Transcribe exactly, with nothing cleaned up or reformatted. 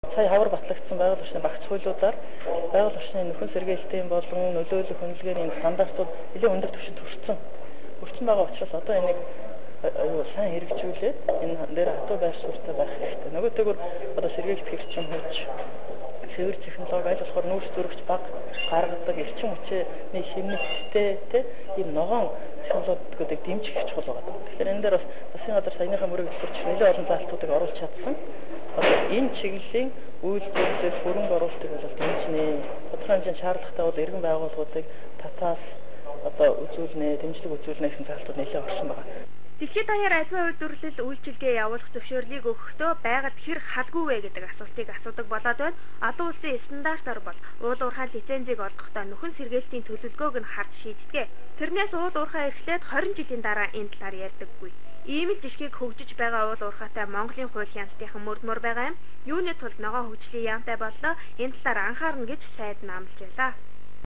Сая хавар батлагдсан байгаль орчны багц хуулиудаар байгаль орчны нөхөн сэргээлтийн болон нөлөөлөх хөндлөгийн стандартууд нэлээд өндөр түвшинд хүрсэн. Хүрсэн байгаа учраас одоо энийг аюу сайн хэрэгжүүлээд энэ дээр хатуу байр суурьтай байх хэрэгтэй. Нөгөөтэйгөр одоо сэргээлт хэрэгчин хурж цэвэр технологи аль болохоор нүүрс зөрөгч баг гаргадаг эрчим хүчний шимнэлттэй тий ийм ногоон технологиудыг дэмжих чухал байгаа. Тэгэхээр энэ дээр бас засгийн газар саяныхаа мөрөг илэрч нэлээд олон заалтуудыг оруулж чадсан. Одоо энэ чиглэлийн үйлдвэрлэл хөрөнгө оруулалтыг бол дэмжинэ. Тодорхой хэмжээний шаардлагатай бол иргэн байгууллагуудыг татаас одоо үзүүлнэ, дэмжлэг үзүүлнэ гэсэн заалтууд нэлээд орсон байна. Дэлхийд даяар аливаа үйлдвэрлэл үйлчилгээ явуулах зөвшөөрлийг өгөхдөө байгаад хэр халгүй вэ гэдэг асуултыг асуудаг болоод байна. Олон улсын стандартаар бол уул уурхай лицензийг олгохдоо нөхөн сэргээлтийн төлөвлөгөөг нь харж шийддэг. Тэрнээс уул уурхай эхлээд хорин жилийн дараа энэ талаар ярьдаггүй. Ийм л жишгийг хөгжиж байгаа уул уурхайтай Монголын хууль хяналтынхан мөрдмөр байгаа юм. Юуны тулд ногоон хөгжлийн яамтай боллоо энэ талаар анхаарна гэж сайд наамлж байлаа.